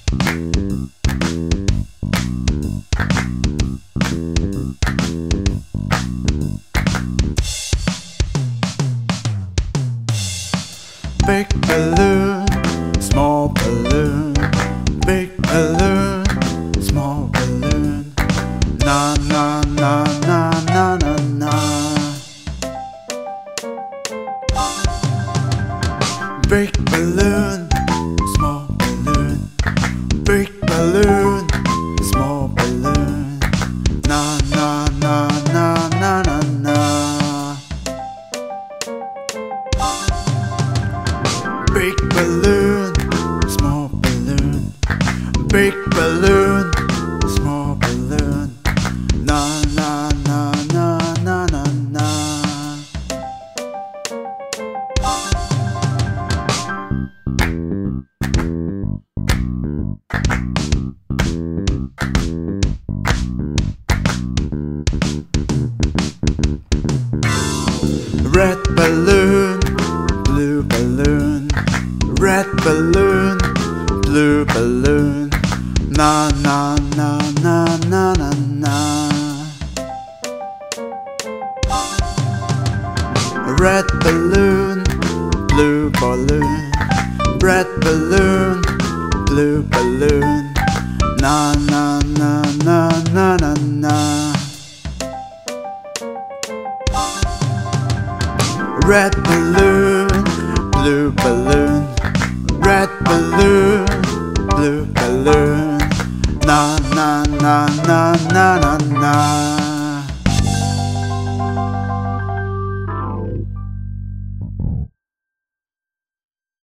Big balloon, small balloon, big balloon, small balloon. Na na na na na na na. Big balloon, small balloon, big balloon, small balloon. Na na na na na na na. Big balloon, small balloon, big balloon, small balloon. Na na na na na na na. Red balloon, blue balloon, red balloon, blue balloon. Na na na na na na na. Red balloon, blue balloon, red balloon, blue balloon. Na na na na na na na. Red balloon,